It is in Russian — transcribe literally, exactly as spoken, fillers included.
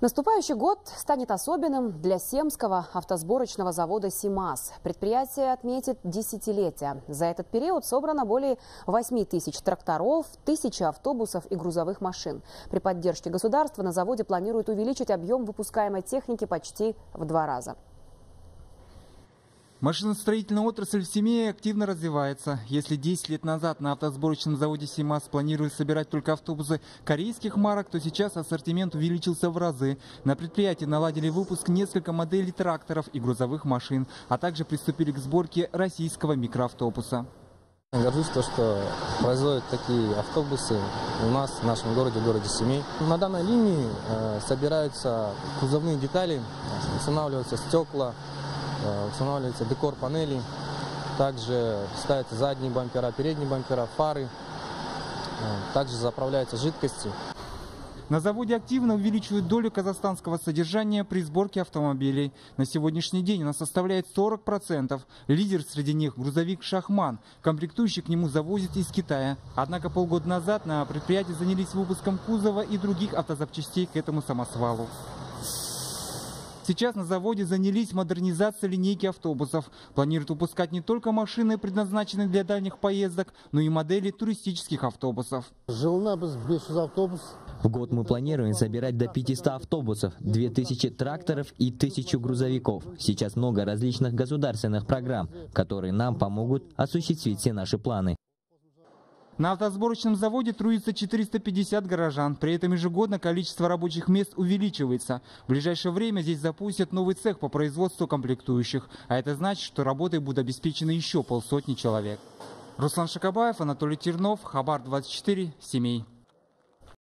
Наступающий год станет особенным для Семского автосборочного завода «СИМАЗ». Предприятие отметит десятилетие. За этот период собрано более восьми тысяч тракторов, тысячи автобусов и грузовых машин. При поддержке государства на заводе планируют увеличить объем выпускаемой техники почти в два раза. Машиностроительная отрасль в Семее активно развивается. Если десять лет назад на автосборочном заводе «СИМАЗ» планировали собирать только автобусы корейских марок, то сейчас ассортимент увеличился в разы. На предприятии наладили выпуск несколько моделей тракторов и грузовых машин, а также приступили к сборке российского микроавтобуса. Горжусь, то, что производят такие автобусы у нас, в нашем городе, в городе Семей. На данной линии э, собираются кузовные детали, устанавливаются стекла, устанавливаются декор панелей, также ставятся задние бампера, передние бампера, фары, также заправляются жидкости. На заводе активно увеличивают долю казахстанского содержания при сборке автомобилей. На сегодняшний день она составляет сорок процентов. Лидер среди них – грузовик «Шахман». Комплектующий к нему завозят из Китая. Однако полгода назад на предприятии занялись выпуском кузова и других автозапчастей к этому самосвалу. Сейчас на заводе занялись модернизацией линейки автобусов. Планируют выпускать не только машины, предназначенные для дальних поездок, но и модели туристических автобусов. В год мы планируем собирать до пятисот автобусов, две тысячи тракторов и тысячу грузовиков. Сейчас много различных государственных программ, которые нам помогут осуществить все наши планы. На автосборочном заводе трудится четыреста пятьдесят горожан. При этом ежегодно количество рабочих мест увеличивается. В ближайшее время здесь запустят новый цех по производству комплектующих. А это значит, что работой будут обеспечены еще полсотни человек. Руслан Шакабаев, Анатолий Тернов, Хабар двадцать четыре, Семей.